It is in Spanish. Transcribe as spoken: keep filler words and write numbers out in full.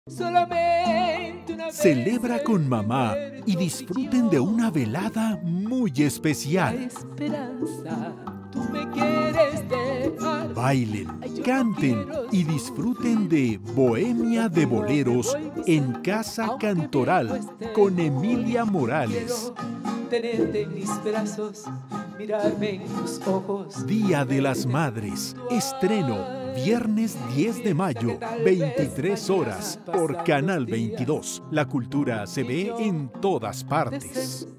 Solamente una vez Celebra con mamá y disfruten de una velada muy la especial. esperanza, tú me quieres dejar. Bailen, Ay, yo no canten quiero y disfruten de Bohemia de Boleros en Casa Aunque viejo Cantoral esté con muy, Emilia Morales. quiero tenerte en mis brazos, mirarme en tus ojos. Día de las Madres. Estreno viernes diez de mayo, veintitrés horas, por Canal veintidós. La cultura se ve en todas partes.